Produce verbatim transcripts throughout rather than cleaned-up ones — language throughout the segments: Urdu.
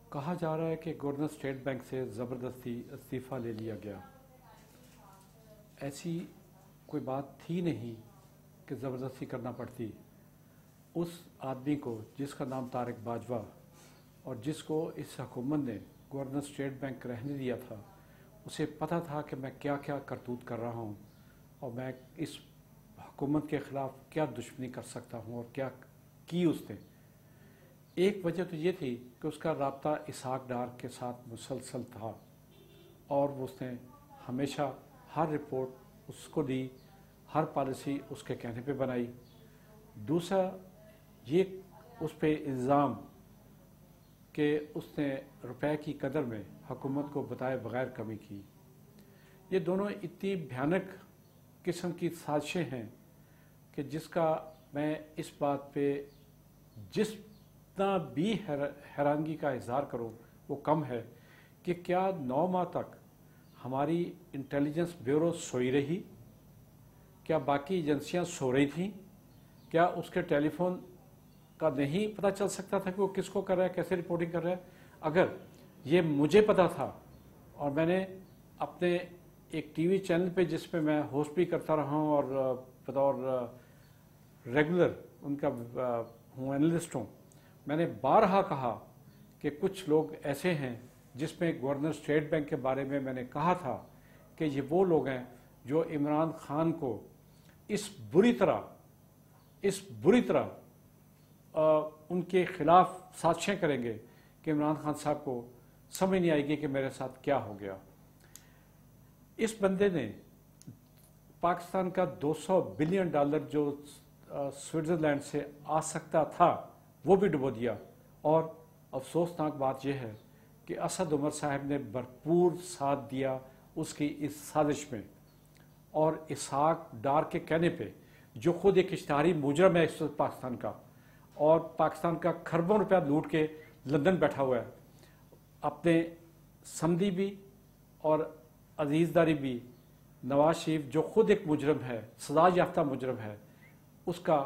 کہا جا رہا ہے کہ گورنر اسٹیٹ بینک سے زبردستی استعفیٰ لے لیا گیا۔ ایسی کوئی بات تھی نہیں کہ زبردستی کرنا پڑتی۔ اس آدمی کو جس کا نام طارق باجوہ اور جس کو اس حکومت نے گورنر اسٹیٹ بینک رہنے دیا تھا، اسے پتہ تھا کہ میں کیا کیا کرتوت کر رہا ہوں اور میں اس حکومت کے خلاف کیا دشمنی کر سکتا ہوں اور کیا کی اس نے۔ ایک وجہ تو یہ تھی کہ اس کا رابطہ اسحاق ڈار کے ساتھ مسلسل تھا اور اس نے ہمیشہ ہر رپورٹ اس کو دی، ہر پالیسی اس کے کہنے پہ بنائی۔ دوسرا یہ اس پہ الزام کہ اس نے روپے کی قدر میں حکومت کو بتائے بغیر کمی کی۔ یہ دونوں اتنی بھیانک قسم کی سازشیں ہیں کہ جس کا میں اس بات پہ جتنا بھی حیرانگی کا اظہار کروں وہ کم ہے کہ کیا نو ماہ تک ہماری انٹیلیجنس بیورو سوئی رہی؟ کیا باقی ایجنسیاں سو رہی تھیں؟ کیا اس کے ٹیلی فون کا نہیں پتہ چل سکتا تھا کہ وہ کس کو کر رہا ہے، کیسے رپورٹنگ کر رہا ہے؟ اگر یہ مجھے پتہ تھا اور میں نے اپنے ایک ٹی وی چینل پہ جس پہ میں ہوسٹ بھی کرتا رہا ہوں اور بطور ریگولر ان کا ہوں اینالسٹ ہوں، میں نے بارہا کہا کہ کچھ لوگ ایسے ہیں جس میں گورنر اسٹیٹ بینک کے بارے میں میں نے کہا تھا کہ یہ وہ لوگ ہیں جو عمران خان کو اس بری طرح اس بری طرح ان کے خلاف سازشیں کریں گے کہ عمران خان صاحب کو سمجھ نہیں آئے گی کہ میرے ساتھ کیا ہو گیا۔ اس بندے نے پاکستان کا دو سو بلین ڈالر جو سوئٹزرلینڈ سے آ سکتا تھا وہ بھی ڈبو دیا، اور افسوسناک بات یہ ہے کہ اسد عمر صاحب نے بھرپور ساتھ دیا اس کی اس سازش میں، اور اسحاق ڈار کے کہنے پہ جو خود ایک اشتہاری مجرم ہے اس وقت پاکستان کا اور پاکستان کا کھربوں روپیہ لوٹ کے لندن بیٹھا ہوا ہے، اپنے سمدھی بھی اور عزیزداری بھی نواز شریف جو خود ایک مجرم ہے، سزا یافتہ مجرم ہے، اس کا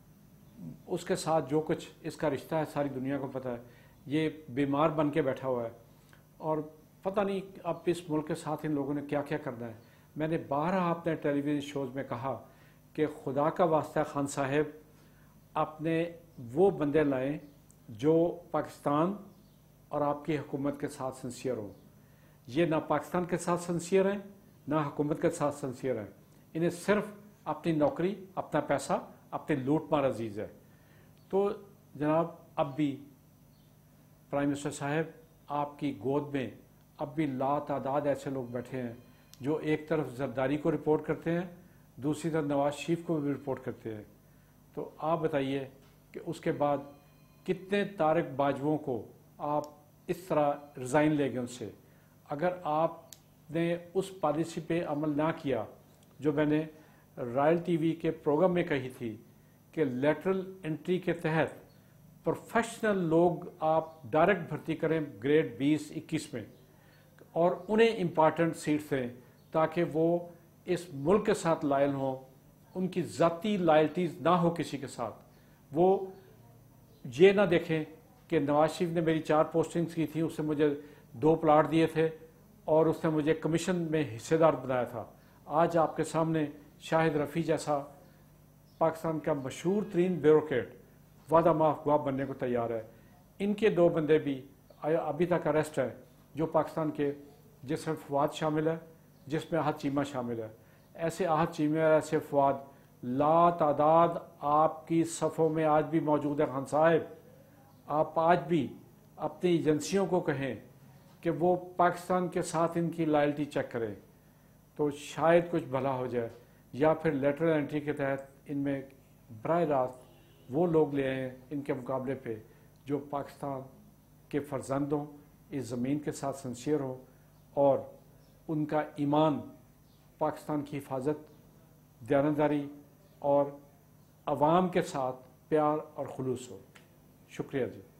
اس کے ساتھ جو کچھ اس کا رشتہ ہے ساری دنیا کو پتہ ہے۔ یہ بیمار بن کے بیٹھا ہوا ہے اور پتہ نہیں اب اس ملک کے ساتھ ان لوگوں نے کیا کیا کرنا ہے۔ میں نے بارہا اپنے ٹیلی ویژن شوز میں کہا کہ خدا کا واسطہ خان صاحب اپنے وہ بندے لائیں جو پاکستان اور آپ کی حکومت کے ساتھ سنسیئر ہوں۔ یہ نہ پاکستان کے ساتھ سنسیئر ہیں نہ حکومت کے ساتھ سنسیئر ہیں، انہیں صرف اپنی نوکری، اپنا پیسہ، اپنے لوٹ مار عزیز ہے۔ تو جناب اب بھی پرائم منسٹر صاحب آپ کی گود میں اب بھی لا تعداد ایسے لوگ بیٹھے ہیں جو ایک طرف زرداری کو رپورٹ کرتے ہیں، دوسری طرف نواز شریف کو بھی رپورٹ کرتے ہیں۔ تو آپ بتائیے کہ اس کے بعد کتنے طارق باجووں کو آپ اس طرح ریزائن لے گئے ان سے؟ اگر آپ نے اس پالیسی پہ عمل نہ کیا جو میں نے رائل ٹی وی کے پروگرام میں کہی تھی کہ لیٹرل انٹری کے تحت پروفیشنل لوگ آپ ڈائریکٹ بھرتی کریں گریڈ بیس اکیس میں اور انہیں امپارٹنٹ سیٹس دیں تاکہ وہ اس ملک کے ساتھ لائل ہوں، ان کی ذاتی لائلٹیز نہ ہو کسی کے ساتھ۔ وہ یہ نہ دیکھیں کہ نواز شریف نے میری چار پوسٹنگز کی تھیں، اس نے مجھے دو پلاٹ دیے تھے اور اس نے مجھے کمیشن میں حصے دار بنایا تھا۔ آج آپ کے سامنے شاہد رفیع جیسا پاکستان کا مشہور ترین بیوروکریٹ وعدہ معاف گواہ بننے کو تیار ہے۔ ان کے دو بندے بھی ابھی تک اریسٹ ہیں جو پاکستان کے، جس میں فواد شامل ہے، جس میں احد چیمہ شامل ہے۔ ایسے احد چیمہ اور ایسے فواد لا تعداد آپ کی صفوں میں آج بھی موجود ہے۔ خان صاحب آپ آج بھی اپنی ایجنسیوں کو کہیں کہ وہ پاکستان کے ساتھ ان کی لائلٹی چیک کریں تو شاید کچھ بھلا ہو جائے، یا پھر لیٹرل انٹری کے تحت ان میں براہ راست وہ لوگ لے آئیں ان کے مقابلے پہ جو پاکستان کے فرزند ہوں، اس زمین کے ساتھ سنسیئر ہوں اور ان کا ایمان پاکستان کی حفاظت، دیانتداری اور عوام کے ساتھ پیار اور خلوص ہو۔ شکریہ جی۔